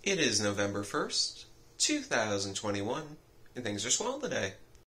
It is November 1st, 2021, and things are swell today.